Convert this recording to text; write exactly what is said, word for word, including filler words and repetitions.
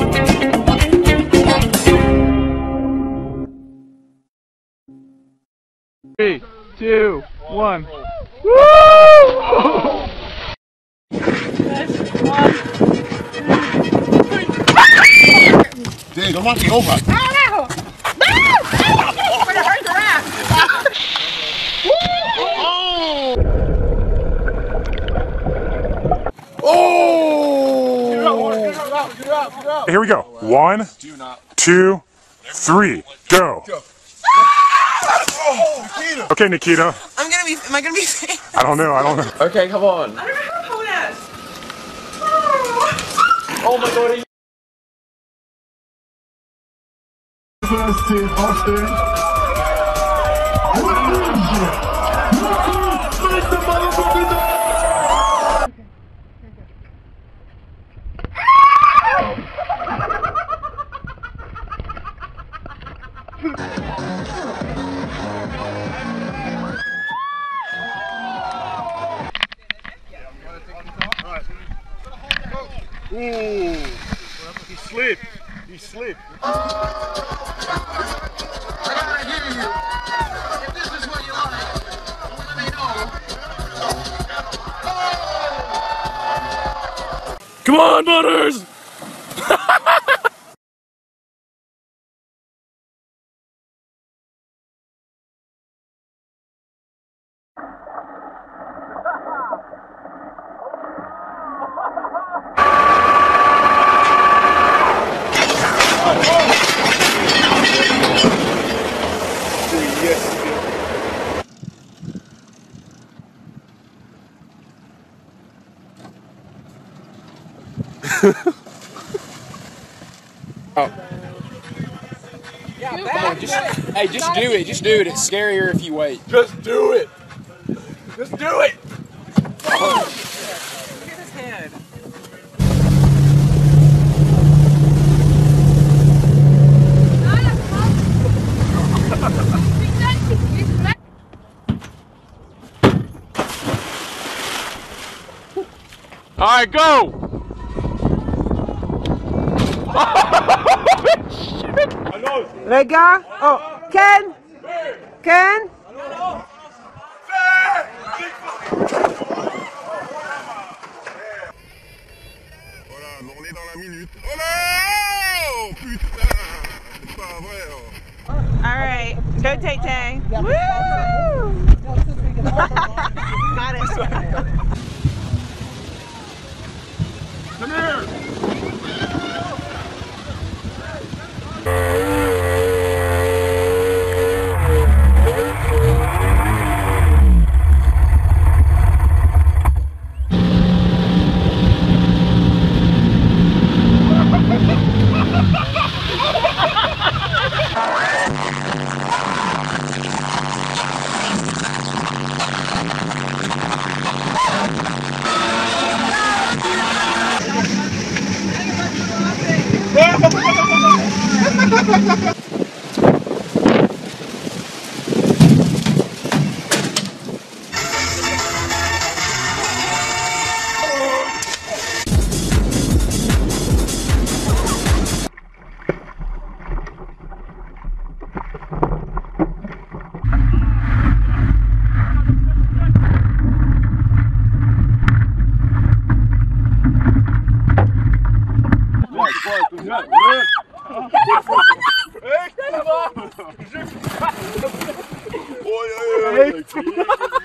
Three, two, one. Woo! Dude, I'm knocking over. Oh no! No! We're gonna hurt your ass. Oh! Here we go. One, two, three, go. Okay, Nikita. I'm gonna be. Am I gonna be? I don't know. I don't know. Okay, come on. I don't know how to pull that. Oh my god. Ooh, he slipped. He slipped. I gotta hear you. If this is what you like, let me know. Come on, Butters! Oh. Yeah, Come on, just, hey, just do it. Just do it. It's scarier if you wait. Just do it. Just do it. Look at his head. All right, go. Regarde. Oh, Ken. Ken. Voilà, on est dans la minute. Oh là! Oh putain! C'est pas vrai. Oh. All right, go Tay Tay. Woo! Got it. Come here! Oi, oi, oi.